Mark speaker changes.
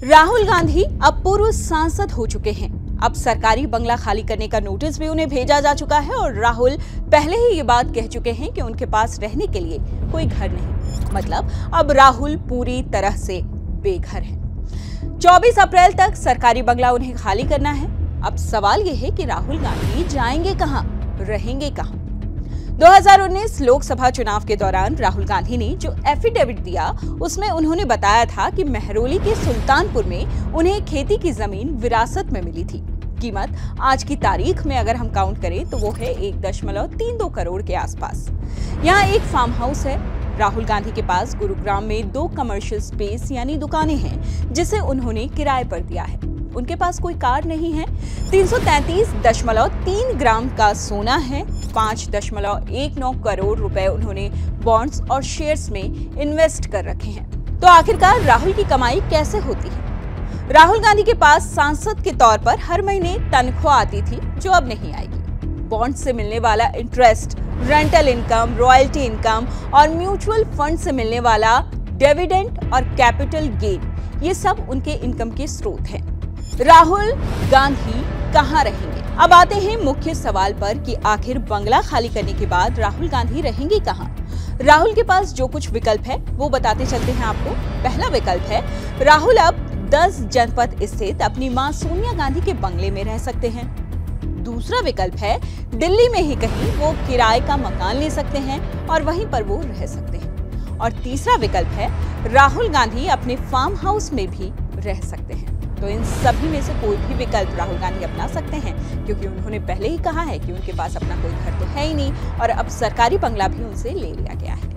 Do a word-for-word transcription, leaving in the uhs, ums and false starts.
Speaker 1: राहुल गांधी अब पूर्व सांसद हो चुके हैं। अब सरकारी बंगला खाली करने का नोटिस भी उन्हें भेजा जा चुका है और राहुल पहले ही ये बात कह चुके हैं कि उनके पास रहने के लिए कोई घर नहीं। मतलब अब राहुल पूरी तरह से बेघर हैं। चौबीस अप्रैल तक सरकारी बंगला उन्हें खाली करना है। अब सवाल ये है कि राहुल गांधी जाएंगे कहां, रहेंगे कहां? दो हज़ार उन्नीस लोकसभा चुनाव के दौरान राहुल गांधी ने जो एफिडेविट दिया उसमें उन्होंने बताया था कि मेहरौली के सुल्तानपुर में उन्हें खेती की जमीन विरासत में मिली थी। कीमत आज की तारीख में अगर हम काउंट करें तो वो है एक दशमलव तीन दो करोड़ के आसपास। यहाँ एक फार्म हाउस है। राहुल गांधी के पास गुरुग्राम में दो कमर्शियल स्पेस यानी दुकानें हैं जिसे उन्होंने किराए पर दिया है। उनके पास कोई कार नहीं है। तीन सौ तैंतीस दशमलव तीन ग्राम का सोना है। पाँच दशमलव एक नौ करोड़ रुपए उन्होंने बॉन्ड्स और शेयर्स में इन्वेस्ट कर रखे हैं। तो आखिरकार राहुल की कमाई कैसे होती है? राहुल गांधी के पास सांसद के तौर पर हर महीने तनख्वाह आती थी जो अब नहीं आएगी। बॉन्ड से मिलने वाला interest, rental income, royalty income और म्यूचुअल फंड से मिलने वाला डिविडेंड और कैपिटल गेन, ये सब उनके इनकम के स्रोत हैं। राहुल गांधी कहां रहेंगे? अब आते हैं मुख्य सवाल पर कि आखिर बंगला खाली करने के बाद राहुल गांधी रहेंगे कहां? राहुल के पास जो कुछ विकल्प है वो बताते चलते हैं आपको। पहला विकल्प है राहुल अब दस जनपद स्थित अपनी मां सोनिया गांधी के बंगले में रह सकते हैं। दूसरा विकल्प है दिल्ली में ही कहीं वो किराए का मकान ले सकते हैं और वहीं पर वो रह सकते हैं। और तीसरा विकल्प है राहुल गांधी अपने फार्म हाउस में भी रह सकते हैं। तो इन सभी में से कोई भी विकल्प राहुल गांधी अपना सकते हैं, क्योंकि उन्होंने पहले ही कहा है कि उनके पास अपना कोई घर तो है ही नहीं और अब सरकारी बंगला भी उनसे ले लिया गया है।